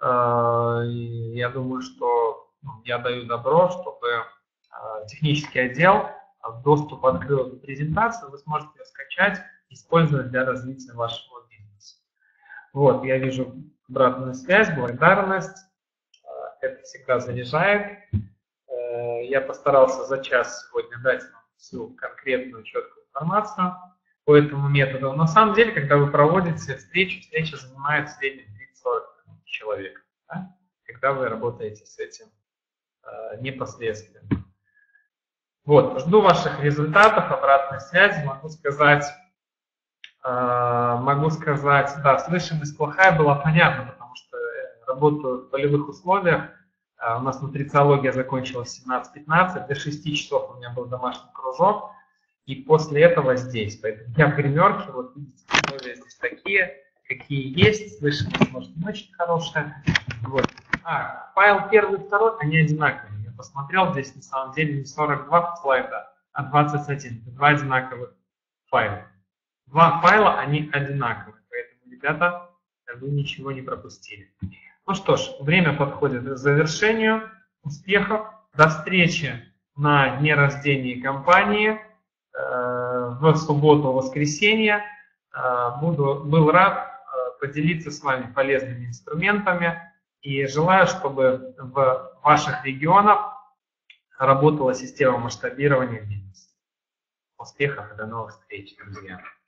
Я думаю, что я даю добро, чтобы технический отдел доступ открыл эту презентацию, вы сможете ее скачать, использовать для развития вашего бизнеса. Вот, я вижу обратную связь, благодарность. Это всегда заряжает. Я постарался за час сегодня дать вам всю конкретную, четкую информацию по этому методу. На самом деле, когда вы проводите встречу, встреча занимает в среднем тридцать-сорок человек, да? Когда вы работаете с этим э, непосредственно. Вот, жду ваших результатов, обратной связи. Могу сказать, э, могу сказать, да, слышимость плохая была, понятно, потому что работаю в полевых условиях. Э, у нас нутрициология закончилась в семнадцать пятнадцать, до шести часов у меня был домашний кружок. И после этого здесь. Поэтому я в гримерке, вот видите, условия здесь такие, какие есть. Слышимость может не очень хорошая. Вот. А, файл первый и второй, они одинаковые. Я посмотрел, здесь на самом деле не сорок два слайда, а двадцать один. Это два одинаковых файла. Два файла, они одинаковые. Поэтому, ребята, вы ничего не пропустили. Ну что ж, время подходит к завершению. Успехов. До встречи на дне рождения компании. В субботу, воскресенье. Буду, был рад поделиться с вами полезными инструментами и желаю, чтобы в ваших регионах работала система масштабирования бизнеса. Успехов и до новых встреч, друзья!